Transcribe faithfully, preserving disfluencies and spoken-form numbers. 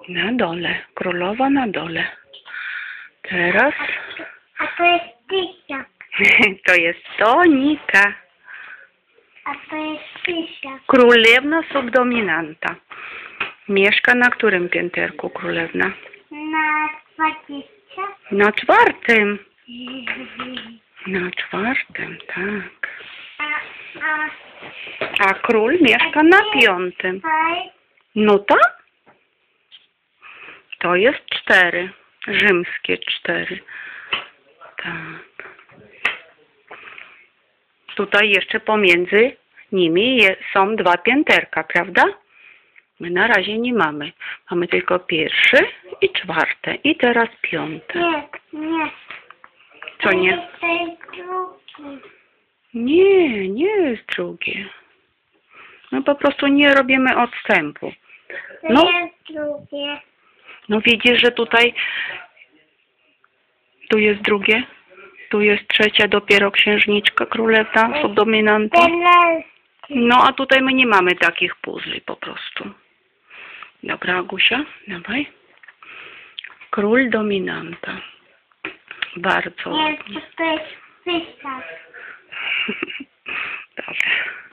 Na dole. Królowa na dole. Teraz A to jest tysiak. to jest Tonika. A to jest tysiak. Królewna subdominanta. Mieszka na którym pięterku królewna? Na dwadzieścia. Na czwartym. Na czwartym, tak. A, a A król mieszka na piątym. tutaj No tak? To jest cztery. Rzymskie cztery. Tak. Tutaj jeszcze pomiędzy nimi je, są dwa pięterka, prawda? My na razie nie mamy. Mamy tylko pierwszy i czwarte. I teraz piąte. nie, nie. Co nie? To jest drugi. Nie, nie jest drugie. No po prostu nie robimy odstępu. To No. jest drugie. No widzisz, że tutaj tu jest drugie, tu jest trzecia, dopiero księżniczka, królewna, subdominanta. Teraz No a tutaj my nie mamy takich puzli po prostu. Dobra, Agusia, dawaj. Król dominanta. Bardzo jest, ładnie. to jest tysiak. Dobra.